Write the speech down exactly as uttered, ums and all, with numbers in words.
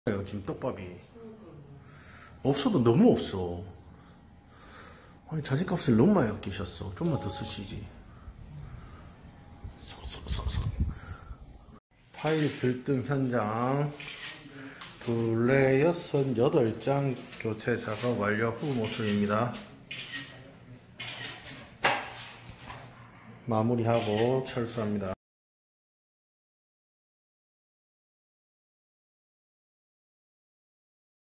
지금 떡밥이 없어도 너무 없어. 아니 자재값을 너무 많이 아끼셨어. 좀만 더 쓰시지. 석석석석. 타일 들뜸 현장 둘레 여섯 여덟 장 교체 작업 완료 후 모습입니다. 마무리하고 철수합니다.